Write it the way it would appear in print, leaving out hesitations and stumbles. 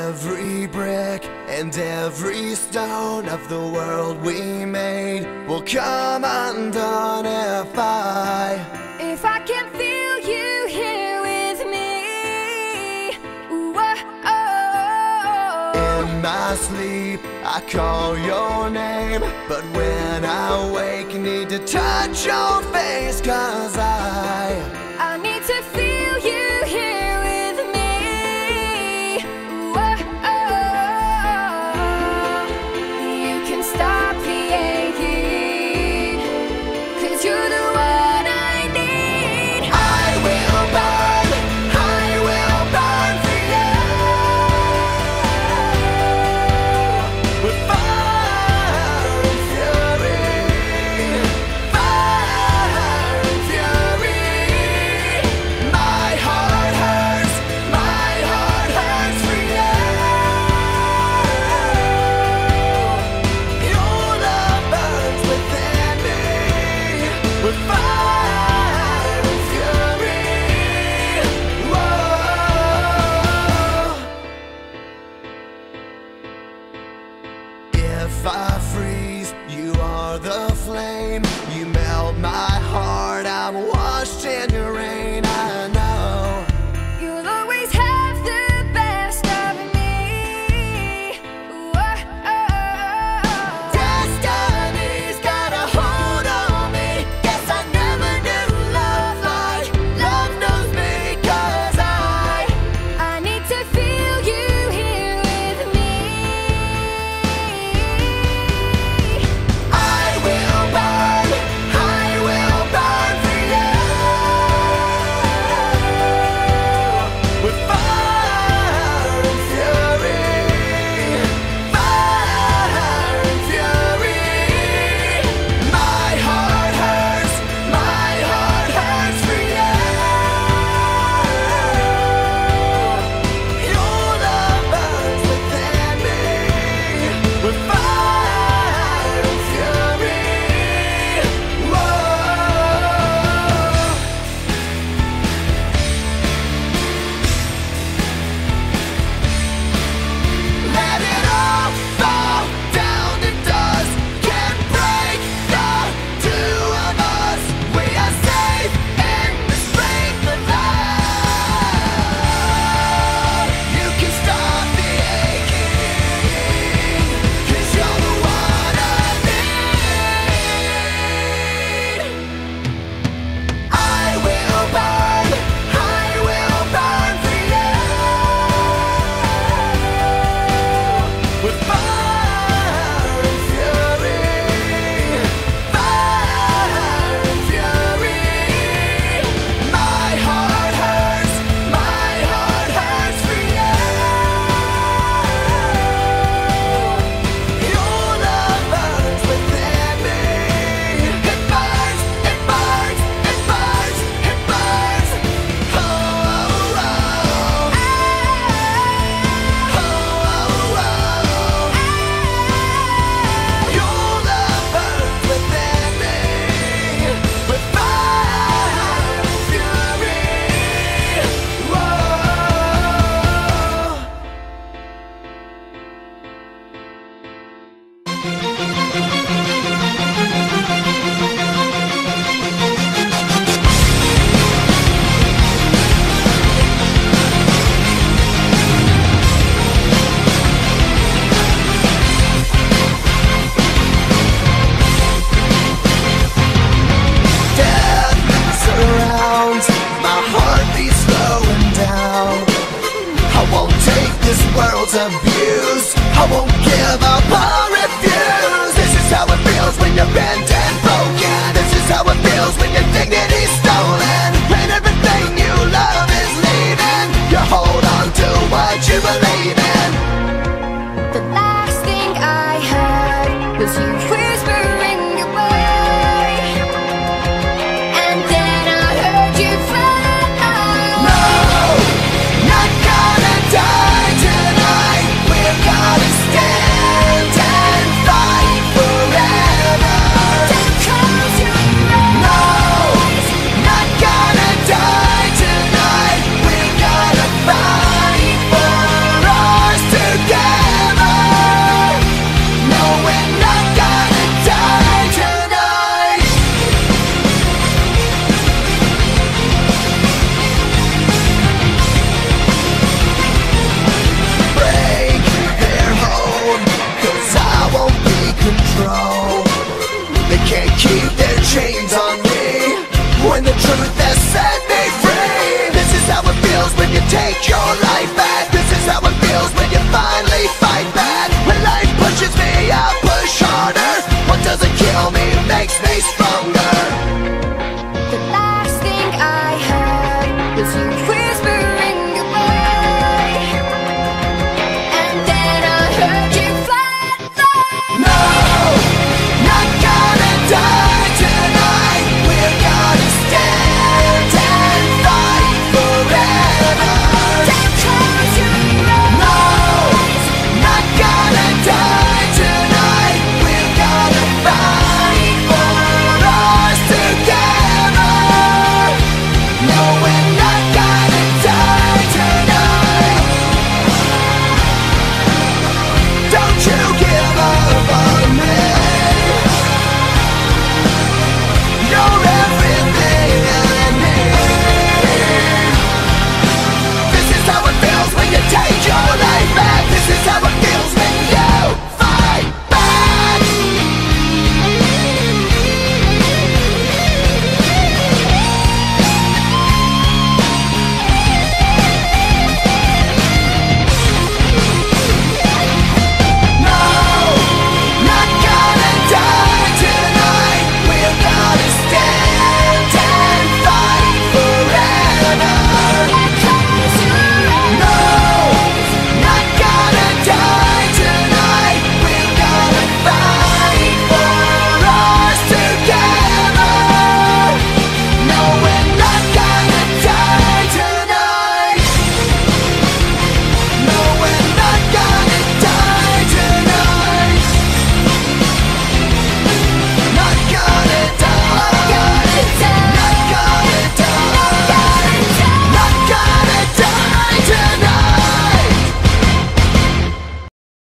Every brick and every stone of the world we made will come undone if I can feel you here with me. Whoa. In my sleep I call your name, but when I wake need to touch your face, 'cause I need to feel you here with me. Whoa. You can stop the aching, 'cause you're the one I need. I will burn for you with fire and fury, fire and fury. My heart hurts for you. Your love burns within me with fire and fury. Whoa. If I freeze, you are the flame. You melt my heart, I'm washed in your rain. I know you'll always have the best of me. Whoa. Destiny's got a hold on me. Guess I never knew love like love knows me, 'cause I need to feel you here with me. I will burn for you with fire and fury, fire and fury. My heart hurts for you. Your love burns within me with fire and fury. Whoa. Let it all fall down to dust. Can't break the two of us. We are safe in the strength of love. You can stop the aching, 'cause you're the one I need. I will burn for you with fire and fury, fire and fury. My heart hurts for you. Your love burns within me. It burns, it burns, it burns, it burns. Oh, oh, oh. Oh, oh, oh. Your love burns within me with fire and fury. Whoa. Death surrounds, my heart beats slowing down. I won't take this world's abuse. I won't give up or refuse. This is how it feels when you're bent and broken. This is how it feels when your dignity's stolen, and everything you love is leaving. You hold on to what you believe in. The last thing I heard was you whispering goodbye, and then I heard you fly. No, not gonna die tonight. We're gonna stand and fight forever. you take your life back. This is how it feels when you finally fight back. When life pushes me, I push harder. What doesn't kill me makes me stronger. The last thing I heard was you